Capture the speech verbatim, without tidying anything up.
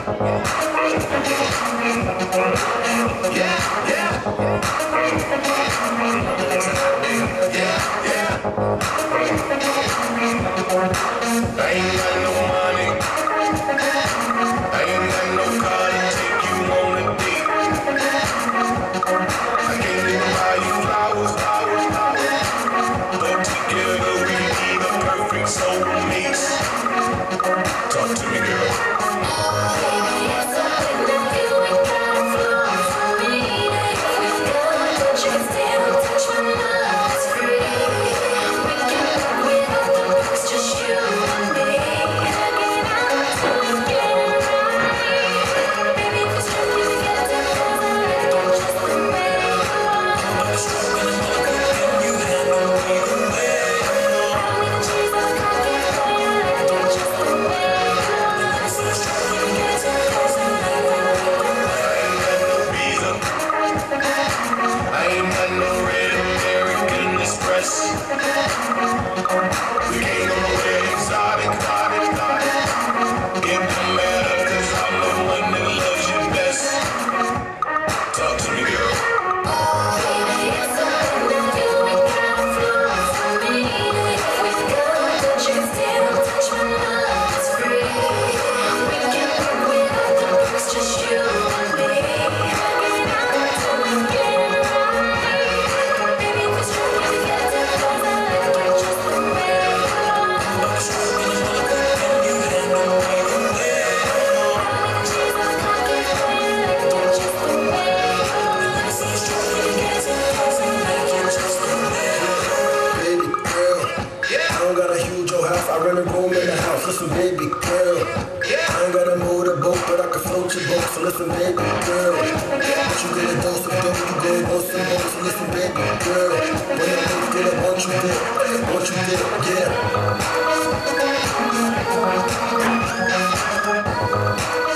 ain't got no money, I ain't got no car to take you on a date. I can't even buy you flowers, flowers, flowers, but together we be the perfect soulmates. Talk to me, girl. Baby, it's something that you ain't gotta flow for me. If we go, but you can still touch my love, it's free. We can work without the books, just you and me. Hanging out till we get it right. Baby, if it's true, you get to feel the like you're just the way you are. I'm strong and I'm all good, and you handle me the way. I don't need to chase the cocky for you, like you're just the way you are. So strong when you get too close, and I think we can I ain't got no red American Express. We came on the way exotic, exotic, exotic. It don't matter, cause I'm the one that loves you best. Talk to me, girl. Baby, it's something that you ain't gotta flow for me. If we go, but you can still touch my love, it's free. We can work without the books, just you and me. Hanging out till we get it right. Baby, if it's true, you get to feel the like you're just the way you are. I'm strong and I'm all good, and you handle me the way. I don't need to chase the cocky for you, like you're just the way you are. So strong when you get too close, and like you're just the way you are. Baby girl, I don't got a huge old house, I rent a room in the house. Listen, baby girl, I ain't gotta move the boat, but I can float your boat. So listen, baby girl, but you get a dose of dope, you go go some more. So listen, baby girl, when I think that I want you there, want you there, yeah.